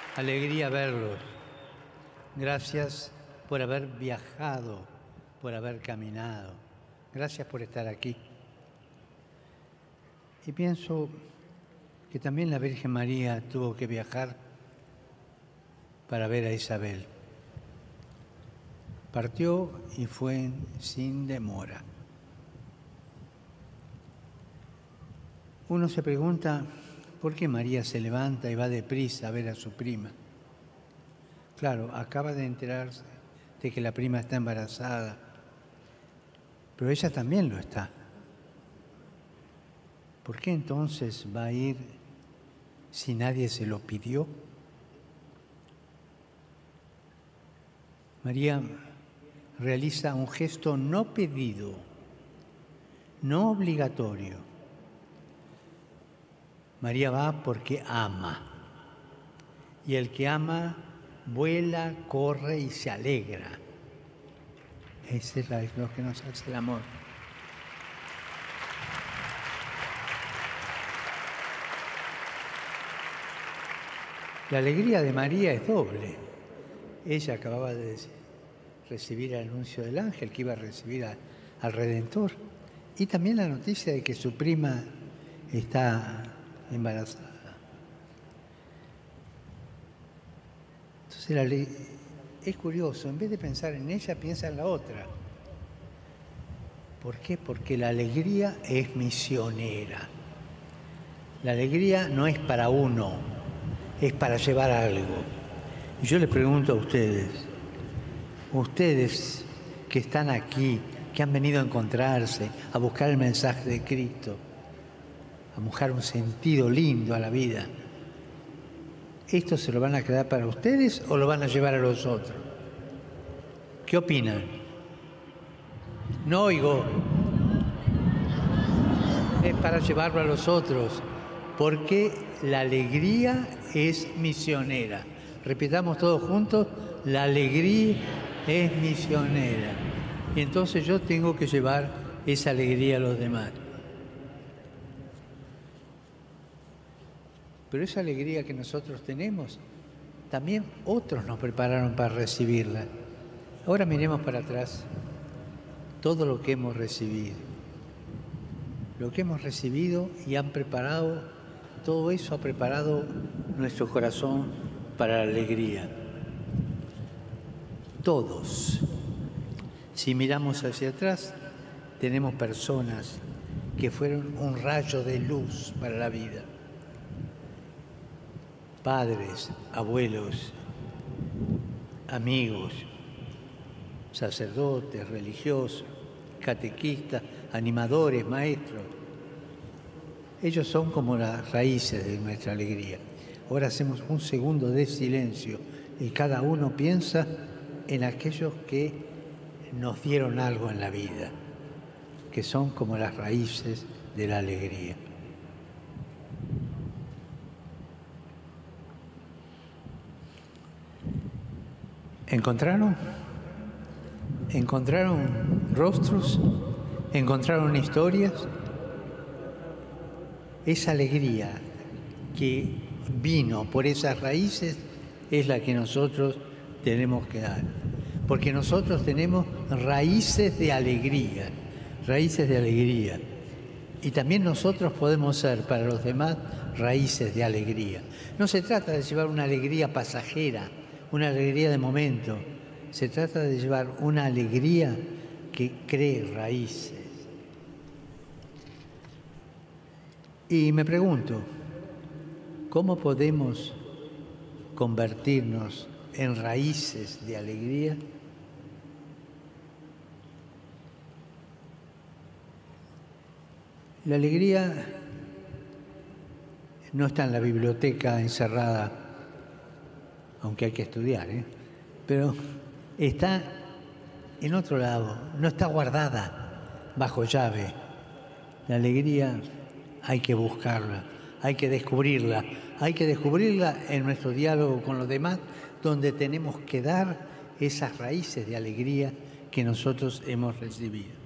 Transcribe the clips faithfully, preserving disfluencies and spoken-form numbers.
Alegría verlos. Gracias por haber viajado, por haber caminado. Gracias por estar aquí. Y pienso que también la Virgen María tuvo que viajar para ver a Isabel. Partió y fue sin demora. Uno se pregunta por qué María se levanta y va deprisa a ver a su prima. Claro, acaba de enterarse de que la prima está embarazada, pero ella también lo está. ¿Por qué entonces va a ir si nadie se lo pidió? María realiza un gesto no pedido, no obligatorio. María va porque ama. Y el que ama vuela, corre y se alegra. Ese es lo que nos hace el amor. La alegría de María es doble. Ella acababa de recibir el anuncio del ángel que iba a recibir a, al Redentor. Y también la noticia de que su prima está embarazada. Entonces la, es curioso, en vez de pensar en ella, piensa en la otra. ¿Por qué? Porque la alegría es misionera. La alegría no es para uno, es para llevar algo. Y yo les pregunto a ustedes, ustedes que están aquí, que han venido a encontrarse, a buscar el mensaje de Cristo, a buscar un sentido lindo a la vida, ¿esto se lo van a quedar para ustedes o lo van a llevar a los otros? ¿Qué opinan? No oigo. Es para llevarlo a los otros, porque la alegría es misionera. Repitamos todos juntos, la alegría es misionera. Y entonces yo tengo que llevar esa alegría a los demás. Pero esa alegría que nosotros tenemos, también otros nos prepararon para recibirla. Ahora miremos para atrás todo lo que hemos recibido. Lo que hemos recibido y han preparado, todo eso ha preparado nuestro corazón para la alegría. Todos. Si miramos hacia atrás, tenemos personas que fueron un rayo de luz para la vida. Padres, abuelos, amigos, sacerdotes, religiosos, catequistas, animadores, maestros. Ellos son como las raíces de nuestra alegría. Ahora hacemos un segundo de silencio y cada uno piensa en aquellos que nos dieron algo en la vida, que son como las raíces de la alegría. ¿Encontraron? ¿Encontraron rostros? ¿Encontraron historias? Esa alegría que vino por esas raíces es la que nosotros tenemos que dar. Porque nosotros tenemos raíces de alegría, raíces de alegría. Y también nosotros podemos ser para los demás raíces de alegría. No se trata de llevar una alegría pasajera, una alegría de momento. Se trata de llevar una alegría que cree raíces. Y me pregunto, ¿cómo podemos convertirnos en raíces de alegría? La alegría no está en la biblioteca encerrada, aunque hay que estudiar, ¿eh? Pero está en otro lado, no está guardada bajo llave. La alegría hay que buscarla, hay que descubrirla, hay que descubrirla en nuestro diálogo con los demás, donde tenemos que dar esas raíces de alegría que nosotros hemos recibido.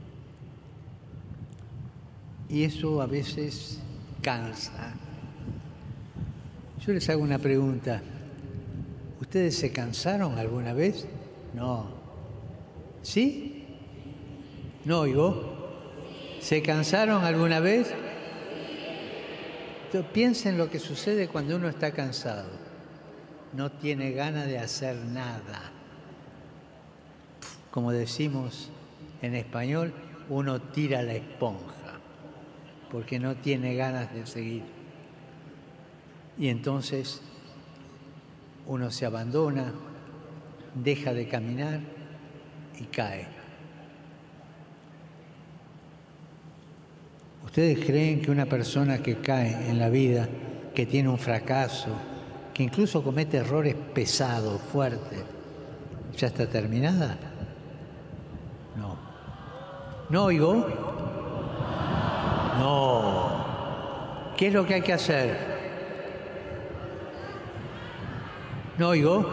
Y eso a veces cansa. Yo les hago una pregunta. ¿Ustedes se cansaron alguna vez? No. ¿Sí? ¿No oigo? ¿Se cansaron alguna vez? Entonces, piensen lo que sucede cuando uno está cansado. No tiene ganas de hacer nada. Como decimos en español, uno tira la esponja, porque no tiene ganas de seguir. Y entonces uno se abandona, deja de caminar y cae. ¿Ustedes creen que una persona que cae en la vida, que tiene un fracaso, que incluso comete errores pesados, fuertes, ya está terminada? No. ¿No oigo? No. ¿Qué es lo que hay que hacer? ¿No oigo?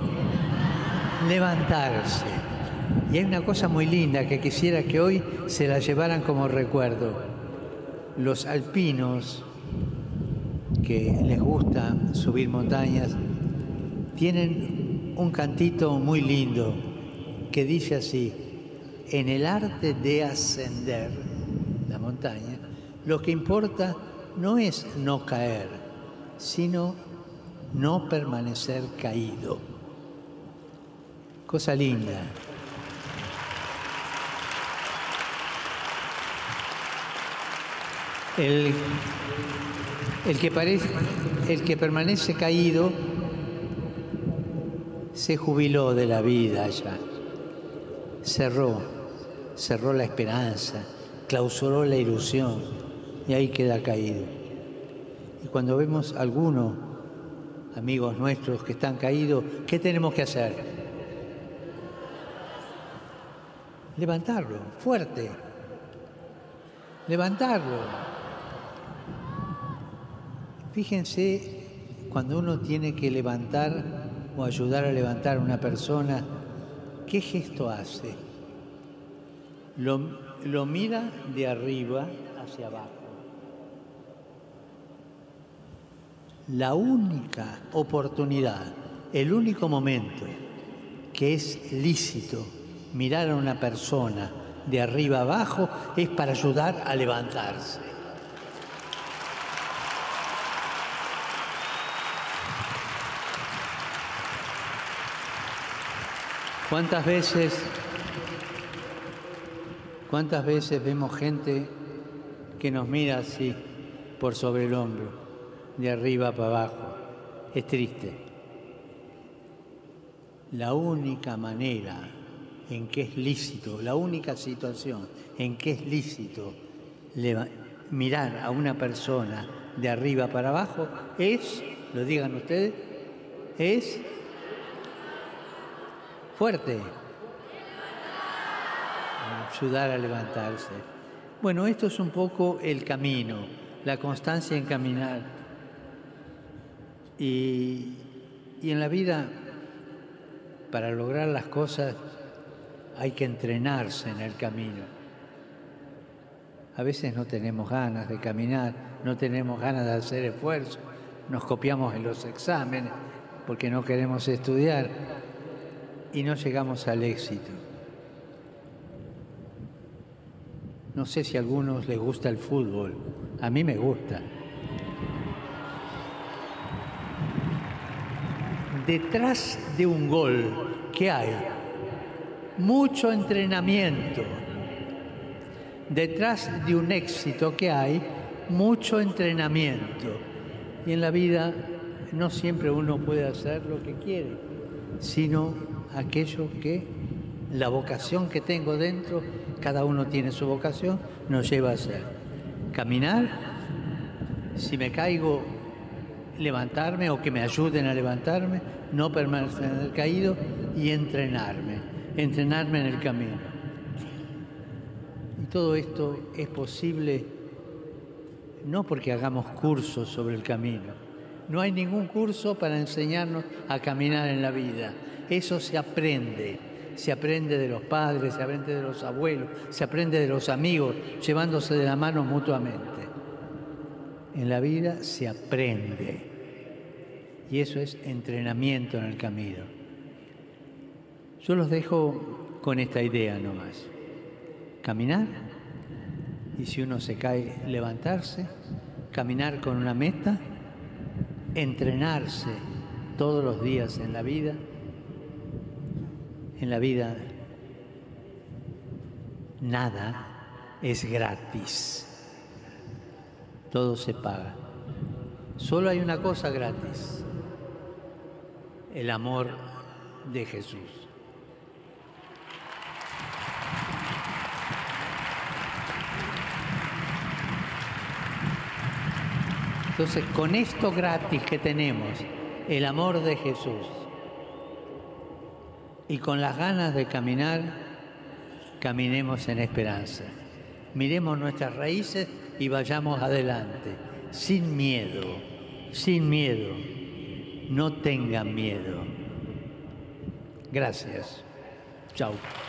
Levantarse. Y hay una cosa muy linda que quisiera que hoy se la llevaran como recuerdo. Los alpinos que les gusta subir montañas tienen un cantito muy lindo que dice así: en el arte de ascender la montaña, lo que importa no es no caer, sino no permanecer caído. Cosa linda. El, el, que parece, el que permanece caído se jubiló de la vida ya, cerró, cerró la esperanza, clausuró la ilusión y ahí queda caído. Y cuando vemos a algunos amigos nuestros que están caídos, ¿qué tenemos que hacer? Levantarlo, fuerte, levantarlo. Fíjense, cuando uno tiene que levantar o ayudar a levantar a una persona, ¿qué gesto hace? Lo, lo mira de arriba hacia abajo. La única oportunidad, el único momento que es lícito mirar a una persona de arriba abajo es para ayudar a levantarse. ¿Cuántas veces, cuántas veces vemos gente que nos mira así por sobre el hombro, de arriba para abajo? Es triste. La única manera en que es lícito, la única situación en que es lícito mirar a una persona de arriba para abajo es, lo digan ustedes, es fuerte. Ayudar a levantarse. Bueno, esto es un poco el camino, la constancia en caminar. Y, y en la vida, para lograr las cosas, hay que entrenarse en el camino. A veces no tenemos ganas de caminar, no tenemos ganas de hacer esfuerzo, nos copiamos en los exámenes porque no queremos estudiar y no llegamos al éxito. No sé si a algunos les gusta el fútbol, a mí me gusta. Detrás de un gol, ¿qué hay? Mucho entrenamiento. Detrás de un éxito, ¿qué hay? Mucho entrenamiento. Y en la vida no siempre uno puede hacer lo que quiere, sino aquello que, la vocación que tengo dentro, cada uno tiene su vocación, nos lleva a hacer. Caminar, si me caigo, levantarme o que me ayuden a levantarme, no permanecer caído y entrenarme, entrenarme en el camino. Y todo esto es posible no porque hagamos cursos sobre el camino. No hay ningún curso para enseñarnos a caminar en la vida. Eso se aprende. Se aprende de los padres, se aprende de los abuelos, se aprende de los amigos, llevándose de la mano mutuamente. En la vida se aprende. Y eso es entrenamiento en el camino. Yo los dejo con esta idea nomás. Caminar, y si uno se cae, levantarse, caminar con una meta, entrenarse todos los días en la vida. En la vida nada es gratis, todo se paga. Solo hay una cosa gratis: el amor de Jesús. Entonces, con esto gratis que tenemos, el amor de Jesús, y con las ganas de caminar, caminemos en esperanza. Miremos nuestras raíces y vayamos adelante, sin miedo, sin miedo. No tengan miedo. Gracias. Chao.